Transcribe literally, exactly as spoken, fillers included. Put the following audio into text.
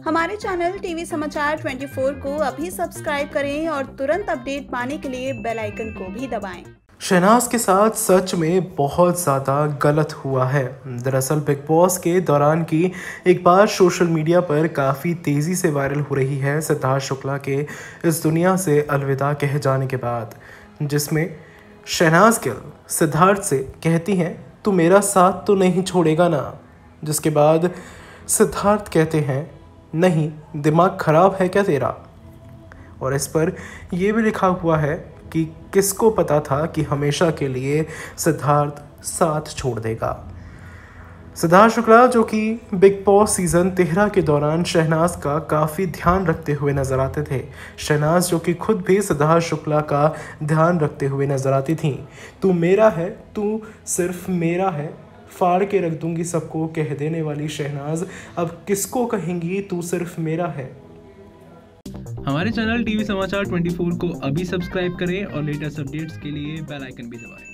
हमारे channel TV समाचार चौबीस को अभी सब्सक्राइब करें और तुरंत अपडेट पाने के लिए बेल आइकन को भी दबाएं। शहनाज के साथ सच में बहुत ज़्यादा गलत हुआ है। दरअसल बिग बॉस के दौरान की एक बार सोशल मीडिया पर काफ़ी तेज़ी से वायरल हो रही है सिद्धार्थ शुक्ला के इस दुनिया से अलविदा कह जाने के बाद, जिसमें शहनाज गिल सिद्धार्थ से कहती हैं तू मेरा साथ तो नहीं छोड़ेगा ना, जिसके बाद सिद्धार्थ कहते हैं नहीं, दिमाग ख़राब है क्या तेरा। और इस पर यह भी लिखा हुआ है कि किसको पता था कि हमेशा के लिए सिद्धार्थ साथ छोड़ देगा। सिद्धार्थ शुक्ला जो कि बिग बॉस सीज़न तेरह के दौरान शहनाज का काफ़ी ध्यान रखते हुए नजर आते थे। शहनाज जो कि खुद भी सिद्धार्थ शुक्ला का ध्यान रखते हुए नजर आती थी। तू मेरा है, तू सिर्फ मेरा है, फाड़ के रख दूंगी सबको कह देने वाली शहनाज अब किसको कहेंगी तू सिर्फ मेरा है। हमारे चैनल टीवी समाचार चौबीस को अभी सब्सक्राइब करें और लेटेस्ट अपडेट्स के लिए बेल आइकन भी दबाएं।